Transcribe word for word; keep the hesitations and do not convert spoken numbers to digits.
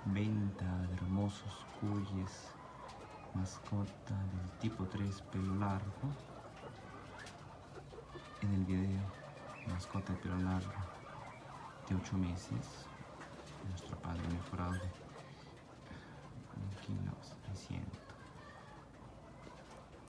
Venta de hermosos cuyes, mascota del tipo tres, pelo largo. En el video, mascota de pelo largo de ocho meses, nuestro padre mejorado.